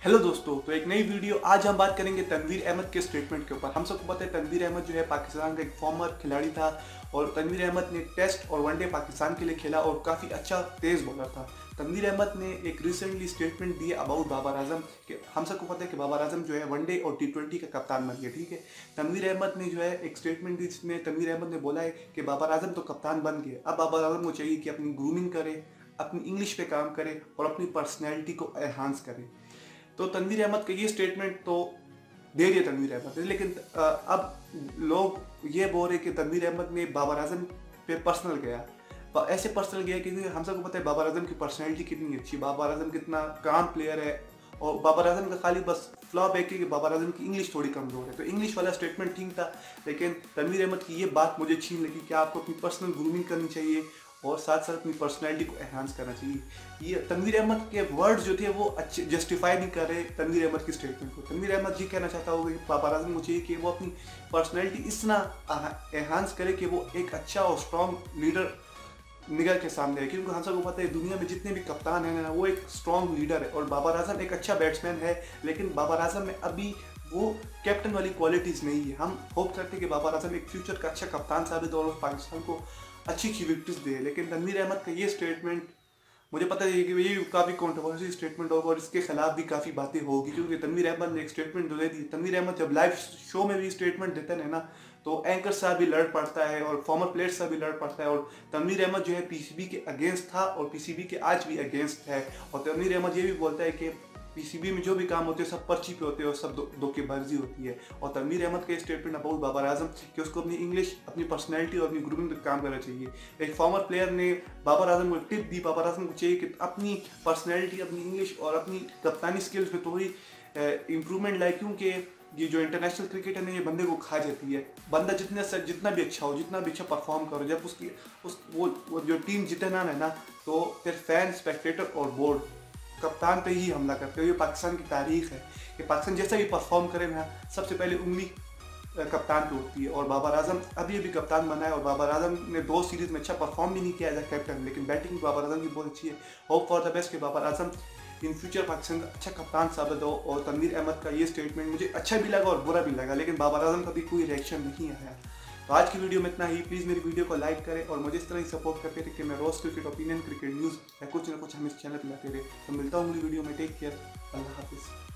Hello दोस्तों, तो एक नई वीडियो। आज हम बात करेंगे तनवीर अहमद के स्टेटमेंट के ऊपर। हम सबको पता है तनवीर अहमद जो है पाकिस्तान का एक फॉर्मर खिलाड़ी था और तनवीर अहमद ने टेस्ट और वनडे पाकिस्तान के लिए खेला और काफ़ी अच्छा तेज़ बॉलर था। तनवीर अहमद ने एक रिसेंटली स्टेटमेंट दिया अबाउट बाबर आजम कि हम सबको पता है कि बाबर आजम जो है वनडे और T20 का कप्तान बन गया। ठीक है, तनवीर अहमद ने जो है एक स्टेटमेंट दी जिसमें तनवीर अहमद ने बोला है कि बाबर आजम तो कप्तान बन गए, अब बाबर आजम को चाहिए कि अपनी ग्रूमिंग करे, अपनी इंग्लिश पे काम करे और अपनी पर्सनैलिटी को एनहांस करे। तो तनवीर अहमद का ये स्टेटमेंट तो दे दिया तनवीर अहमद ने, लेकिन अब लोग ये बोल रहे कि तनवीर अहमद ने बाबर आजम पे पर्सनल गया। ऐसे पर्सनल गया कि हम सबको पता है बाबर आजम की पर्सनैलिटी कितनी अच्छी, बाबर आजम कितना काम प्लेयर है और बाबर आजम का खाली बस फ्लॉप है कि बाबर आजम की इंग्लिश थोड़ी कमज़ोर है। तो इंग्लिश वाला स्टेटमेंट ठीक था, लेकिन तनवीर अहमद की ये बात मुझे अच्छी लगी कि आपको अपनी पर्सनल ग्रूमिंग करनी चाहिए और साथ साथ अपनी पर्सनैलिटी को एनहांस करना चाहिए। ये तनवीर अहमद के वर्ड्स जो थे वो अच्छे जस्टिफाई नहीं कर रहे तनवीर अहमद की स्टेटमेंट को। तनवीर अहमद ये कहना चाहता होगा कि बाबर आजम को चाहिए कि वो अपनी पर्सनैलिटी इतना एनहांस करे कि वो एक अच्छा और स्ट्रॉन्ग लीडर निकल के सामने है। क्योंकि हम सबको पता है दुनिया में जितने भी कप्तान हैं ना, वो एक स्ट्रॉन्ग लीडर है और बाबर आजम एक अच्छा बैट्समैन है, लेकिन बाबर आजम में अभी वो कैप्टन वाली क्वालिटीज़ नहीं है। हम होप करते हैं कि बाबर आजम एक फ्यूचर का अच्छा कप्तान साबित हो और पाकिस्तान को अच्छी अच्छी विकेट्स दे। लेकिन तनवीर अहमद का ये स्टेटमेंट मुझे पता है कि ये काफ़ी कंट्रोवर्सी स्टेटमेंट होगा और इसके खिलाफ भी काफ़ी बातें होगी, क्योंकि तनवीर अहमद ने एक स्टेटमेंट दे दी। तनवीर अहमद जब लाइव शो में भी स्टेटमेंट देते हैं ना, तो एंकर साहब भी लड़ पड़ता है और फॉर्मर प्लेयर साहब भी लड़ पड़ता है। और तनवीर अहमद जो है पीसीबी के अगेंस्ट था और पीसीबी के आज भी अगेंस्ट है। और तनवीर अहमद ये भी बोलता है कि पीसीबी में जो भी काम होते हैं सब पर्ची पे होते हैं और सब धोखेबाजी होती है। और तनवीर अहमद का स्टेटमेंट अबाउट बाबर आजम कि उसको अपनी इंग्लिश, अपनी पर्सनैलिटी और अपनी ग्रूमिंग पर काम करना चाहिए। एक फॉर्मर प्लेयर ने बाबर आजम को एक टिप दी, बाबर आजम को चाहिए कि अपनी पर्सनैलिटी, अपनी इंग्लिश और अपनी कप्तानी स्किल्स में थोड़ी इंप्रूवमेंट लाए, क्योंकि ये जो इंटरनेशनल क्रिकेट है ना, ये बंदे को खा जाती है। बंदा जितना भी अच्छा हो, जितना भी अच्छा परफॉर्म करो, जब उसकी वो जो टीम जीते ना है ना, तो फिर फैन, स्पेक्टेटर और बोर्ड कप्तान पे ही हमला करते हो। ये पाकिस्तान की तारीख है कि पाकिस्तान जैसा भी परफॉर्म करे ना, सबसे पहले उंगली कप्तान पे होती है। और बाबर आजम अभी अभी कप्तान बना है और बाबर आजम ने 2 सीरीज में अच्छा परफॉर्म भी नहीं किया एज अ कैप्टन, लेकिन बैटिंग बाबर आजम की बहुत अच्छी है। होप फॉर द बेस्ट कि बाबर आजम इन फ्यूचर पाकिस्तान का अच्छा कप्तान साबित हो। और तनवीर अहमद का ये स्टेटमेंट मुझे अच्छा भी लगा और बुरा भी लगा, लेकिन बाबर आजम का भी कोई रिएक्शन नहीं आया। तो आज की वीडियो में इतना ही। प्लीज़ मेरी वीडियो को लाइक करें और मुझे इस तरह ही सपोर्ट करते रहे कि मैं रोज़ क्रिकेट ओपिनियन, क्रिकेट न्यूज़ या कुछ ना कुछ हम इस चैनल पर लाते रहे। तो मिलता हूँ अगली वीडियो में। टेक केयर, अल्लाह हाफिज़।